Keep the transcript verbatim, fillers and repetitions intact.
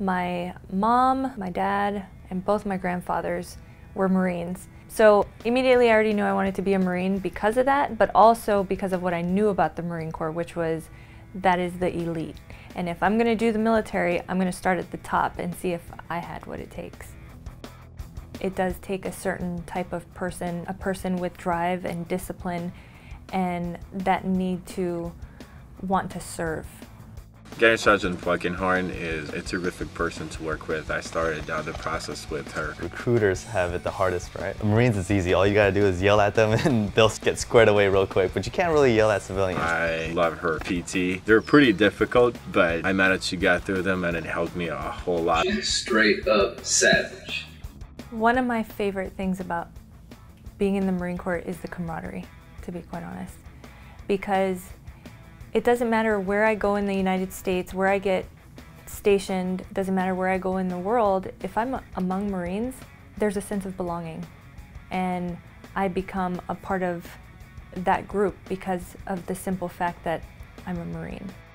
My mom, my dad, and both my grandfathers were Marines. So immediately I already knew I wanted to be a Marine because of that, but also because of what I knew about the Marine Corps, which was that is the elite. And if I'm gonna do the military, I'm gonna start at the top and see if I had what it takes. It does take a certain type of person, a person with drive and discipline, and that need to want to serve. Getting Sergeant Falkenhorn is a terrific person to work with. I started uh, the process with her. Recruiters have it the hardest, right? Marines, it's easy. All you gotta do is yell at them and they'll get squared away real quick, but you can't really yell at civilians. I love her P T. They're pretty difficult, but I managed to get through them and it helped me a whole lot. She's straight up savage. One of my favorite things about being in the Marine Corps is the camaraderie, to be quite honest, because it doesn't matter where I go in the United States, where I get stationed, it doesn't matter where I go in the world, if I'm among Marines, there's a sense of belonging. And I become a part of that group because of the simple fact that I'm a Marine.